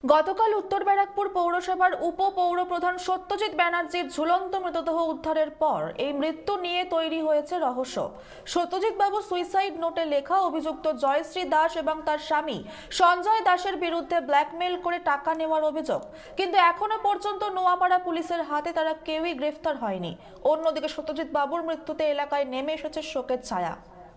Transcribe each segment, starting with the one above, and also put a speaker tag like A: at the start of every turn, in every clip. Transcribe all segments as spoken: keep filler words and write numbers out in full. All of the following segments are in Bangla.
A: গতকাল উত্তর ব্যারাকপুর পৌরসভার উপপৌরপ্রধান সত্যজিৎ ব্যানার্জির ঝুলন্ত মৃতদেহ উদ্ধারের পর এই মৃত্যু নিয়ে তৈরি হয়েছে রহস্য। সত্যজিৎ বাবু সুইসাইড নোটে লেখা অভিযুক্ত জয়শ্রী দাস এবং তার স্বামী সঞ্জয় দাসের বিরুদ্ধে ব্ল্যাকমেল করে টাকা নেওয়ার অভিযোগ, কিন্তু এখনো পর্যন্ত নোয়াপাড়া পুলিশের হাতে তারা কেউই গ্রেফতার হয়নি। অন্যদিকে সত্যজিৎ বাবুর মৃত্যুতে এলাকায় নেমে এসেছে শোকের ছায়া।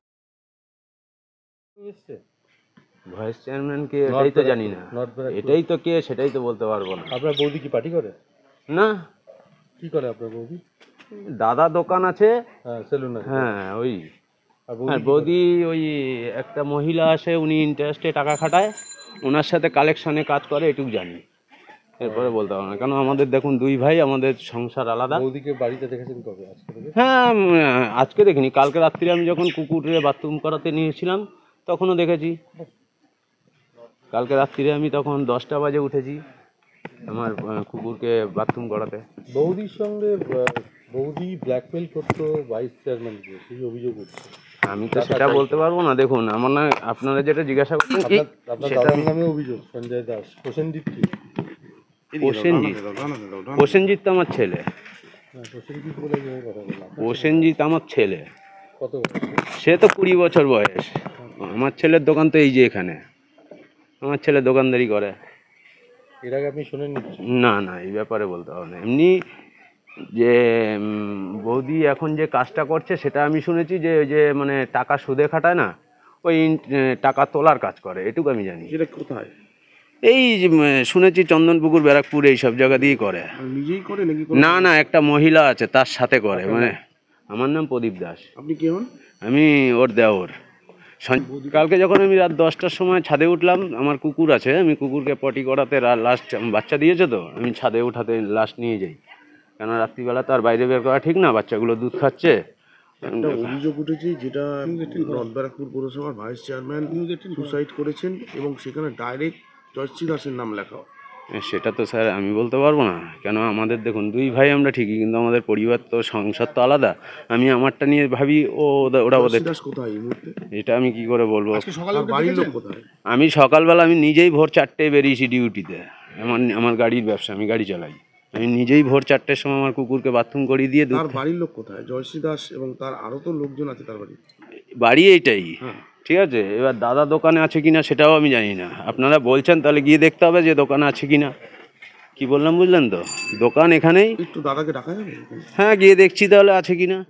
B: ভাইস চেয়ারম্যান কে এটাই তো জানি না, এটাই তো কে সেটাই তো বলতে পারবো না।
C: আপনার বৌদি কি পার্টি করে?
B: না।
C: কি করে আপনার বৌদি?
B: দাদা দোকান আছে,
C: হ্যাঁ সেলুন আছে।
B: হ্যাঁ ওই
C: আর
B: হ্যাঁ বৌদি ওই একটা মহিলা আসে, উনি ইন্টারেস্টে টাকা খাটায়, ওনার সাথে কালেকশনে কাজ করে, এটুকু জানি। এরপরে বলতে পারবো না, কেন আমাদের দেখুন দুই ভাই, আমাদের সংসার আলাদা।
C: বৌদিকে বাড়িতে দেখেছেন কবে? আজকে থেকে?
B: হ্যাঁ আজকে দেখিনি, কালকে রাত্রিরে আমি যখন কুকুরে বাথরুম করাতে নিয়েছিলাম তখনও দেখেছি। কালকে রাত্রিরে আমি তখন দশটা বাজে উঠেছি আমার কুকুরকে বাথরুম করাতে।
C: বৌদির সঙ্গে বৌদি ব্ল্যাকমেল করতো ভাইস চেয়ারম্যানকে, সেই অভিযোগ উঠছে।
B: আমি তো সেটা বলতে পারবো না। দেখুন আমার না, আপনারা যেটা জিজ্ঞাসা করছেন
C: আপনার দাদার নামে অভিযোগ, সঞ্জয় দাস। প্রসেনজিৎ কি?
B: প্রসেনজিৎ প্রসেনজিৎ তো আমার ছেলে।
C: প্রসেনজিৎ বলে কথা বললাম।
B: প্রসেনজিৎ আমার ছেলে।
C: কত?
B: সে তো কুড়ি বছর বয়স। আমার ছেলের দোকান তো এই যে এখানে, আমার ছেলে দোকানদারি করে।
C: এর আগে আপনি শোনেননি?
B: না না, এই ব্যাপারে বলতে পারবো না। এমনি যে বৌদি এখন যে কাজটা করছে সেটা আমি শুনেছি, যে ওই যে মানে টাকা সুদে খাটায় না, ওই টাকা তোলার কাজ করে, এটুকু আমি জানি।
C: সেটা কোথায়?
B: এই শুনেছি চন্দনপুকুর, ব্যারাকপুর, এই সব জায়গা দিয়েই করে।
C: নিজেই করে নাকি?
B: না না, একটা মহিলা আছে তার সাথে করে। মানে আমার নাম প্রদীপ দাস।
C: আপনি কে হন?
B: আমি ওর দেওর। কালকে যখন আমি রাত দশটার সময় ছাদে উঠলাম, আমার কুকুর আছে, আমি কুকুরকে পটি করাতে লাস্ট বাচ্চা দিয়েছে, তো আমি ছাদে উঠাতে লাস্ট নিয়ে যাই, কেন রাত্রিবেলা তো আর বাইরে বের করা ঠিক না, বাচ্চাগুলো দুধ খাচ্ছে।
D: একটা অভিযোগ উঠেছে যেটা নর্থ ব্যারাকপুর পৌরসভার ভাইস চেয়ারম্যান সুসাইড করেছেন এবং সেখানে ডাইরেক্ট জয়শ্রী দাসের নাম লেখা।
B: সেটা তো স্যার আমি বলতে পারবো না, কেন আমাদের দেখুন দুই ভাই আমরা ঠিকই, কিন্তু আমাদের পরিবার তো সংসার তো আলাদা। আমি আমারটা নিয়ে ভাবি, ও ওরা ওদের।
D: কোথায় এই মুহূর্তে
B: এটা আমি কি করে বলবো?
D: বাড়ির লোক কোথায়?
B: আমি সকালবেলা আমি নিজেই ভোর চারটেয় বেরিয়েছি ডিউটিতে। আমার আমার গাড়ির ব্যবসা, আমি গাড়ি চালাই। আমি নিজেই ভোর চারটের সময় আমার কুকুরকে বাথরুম করিয়ে দিয়ে।
D: তার বাড়ির লোক কোথায়? জয়শ্রী দাস এবং তার আরও তো লোকজন আছে তার বাড়ি।
B: বাড়ি এইটাই, ঠিক আছে। এবার দাদা দোকানে আছে কিনা সেটাও আমি জানি না। আপনারা বলছেন তাহলে গিয়ে দেখতে হবে যে দোকানে আছে কিনা। কি বললাম বুঝলেন তো? দোকান এখানেই।
D: একটু দাদাকে ডাকা যাবে?
B: হ্যাঁ গিয়ে দেখছি তাহলে আছে কিনা।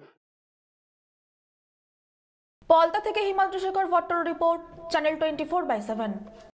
A: পলতা থেকে Himadri Shekhar Bhattar report, channel twenty four by seven.